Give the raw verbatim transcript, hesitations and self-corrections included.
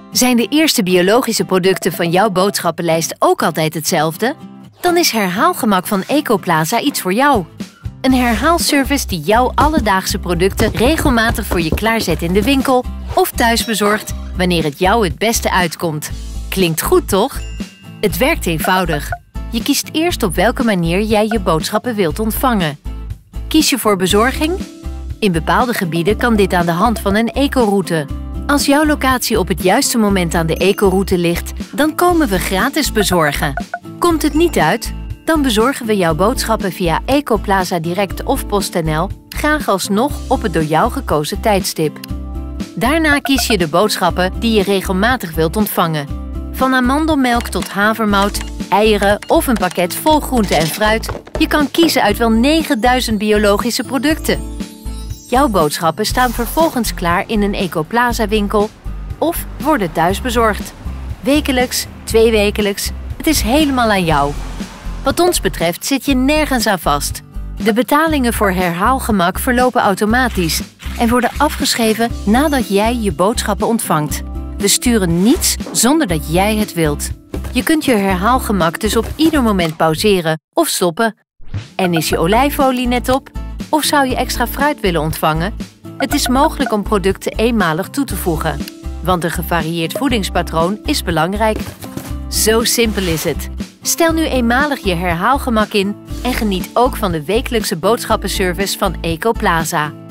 Zijn de eerste biologische producten van jouw boodschappenlijst ook altijd hetzelfde? Dan is herhaalgemak van Ecoplaza iets voor jou. Een herhaalservice die jouw alledaagse producten regelmatig voor je klaarzet in de winkel of thuis bezorgt wanneer het jou het beste uitkomt. Klinkt goed, toch? Het werkt eenvoudig. Je kiest eerst op welke manier jij je boodschappen wilt ontvangen. Kies je voor bezorging? In bepaalde gebieden kan dit aan de hand van een ecoroute. Als jouw locatie op het juiste moment aan de ecoroute ligt, dan komen we gratis bezorgen. Komt het niet uit? Dan bezorgen we jouw boodschappen via Ecoplaza Direct of PostNL graag alsnog op het door jou gekozen tijdstip. Daarna kies je de boodschappen die je regelmatig wilt ontvangen. Van amandelmelk tot havermout, eieren of een pakket vol groente en fruit. Je kan kiezen uit wel negenduizend biologische producten. Jouw boodschappen staan vervolgens klaar in een Ecoplaza winkel of worden thuis bezorgd. Wekelijks, tweewekelijks, het is helemaal aan jou. Wat ons betreft zit je nergens aan vast. De betalingen voor herhaalgemak verlopen automatisch en worden afgeschreven nadat jij je boodschappen ontvangt. We sturen niets zonder dat jij het wilt. Je kunt je herhaalgemak dus op ieder moment pauzeren of stoppen. En is je olijfolie net op? Of zou je extra fruit willen ontvangen? Het is mogelijk om producten eenmalig toe te voegen, want een gevarieerd voedingspatroon is belangrijk. Zo simpel is het. Stel nu eenmalig je herhaalgemak in en geniet ook van de wekelijkse boodschappenservice van Ecoplaza.